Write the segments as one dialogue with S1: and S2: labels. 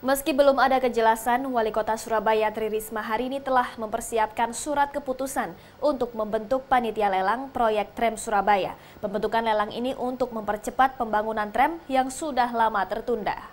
S1: Meski belum ada kejelasan, Wali Kota Surabaya Tri Risma hari ini telah mempersiapkan surat keputusan untuk membentuk panitia lelang proyek tram Surabaya. Pembentukan lelang ini untuk mempercepat pembangunan tram yang sudah lama tertunda.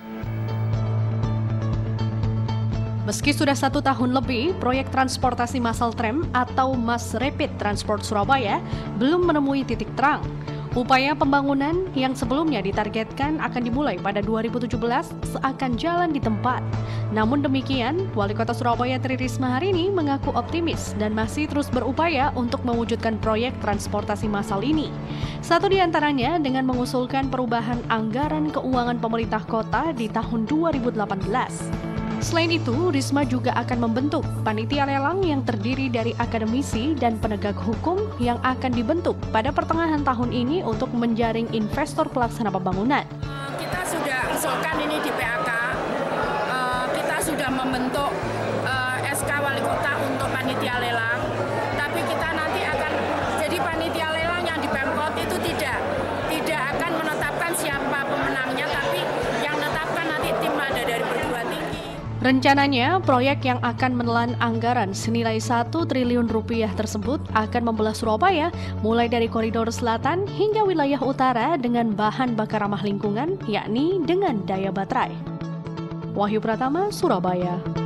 S2: Meski sudah 1 tahun lebih, proyek transportasi massal tram atau Mass Rapid Transport Surabaya belum menemui titik terang. Upaya pembangunan yang sebelumnya ditargetkan akan dimulai pada 2017 seakan jalan di tempat. Namun demikian, Wali Kota Surabaya Tri Risma hari ini mengaku optimis dan masih terus berupaya untuk mewujudkan proyek transportasi massal ini. Satu di antaranya dengan mengusulkan perubahan anggaran keuangan pemerintah kota di tahun 2018. Selain itu, Risma juga akan membentuk panitia lelang yang terdiri dari akademisi dan penegak hukum yang akan dibentuk pada pertengahan tahun ini untuk menjaring investor pelaksana pembangunan.
S3: Kita sudah usulkan ini di PAK, kita sudah membentuk SK Wali Kota untuk panitia lelang, tapi kita nanti akan jadi panitia lelang yang di Pemkot itu tidak akan menetapkan siapa pemenangnya, tapi yang menetapkan nanti tim ada dari perguruan tinggi.
S2: Rencananya, proyek yang akan menelan anggaran senilai 1 triliun rupiah tersebut akan membelah Surabaya mulai dari koridor selatan hingga wilayah utara dengan bahan bakar ramah lingkungan, yakni dengan daya baterai. Wahyu Pratama, Surabaya.